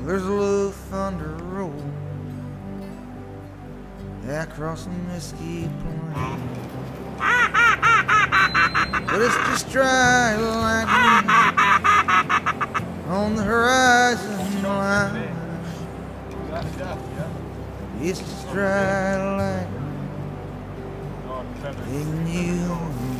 There's a little thunder roll across the Mesquite Plain, but it's just dry lightning on the horizon line. It's just dry lightning in you.